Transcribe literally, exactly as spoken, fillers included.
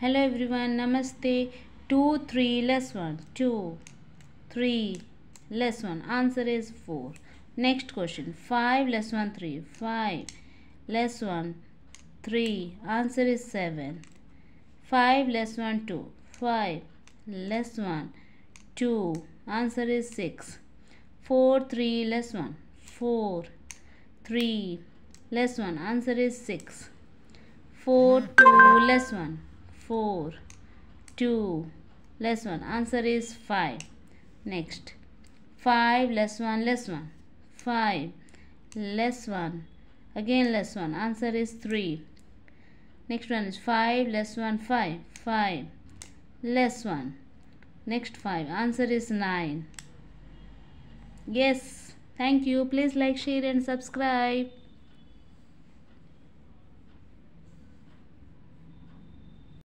Hello everyone, namaste. two, three, less one. two, three, less one. Answer is four. Next question. five, less one, three. five, less one, three. Answer is seven. five, less one, two. five, less one, two. Answer is six. four, three, less one. four, three, less one. Answer is six. four, two, less one. four, two, less one. Answer is five. Next. five, less one, less one. five, less one. Again less one. Answer is three. Next one is five, less one, five. five, less one. Next five. Answer is nine. Yes. Thank you. Please like, share and subscribe.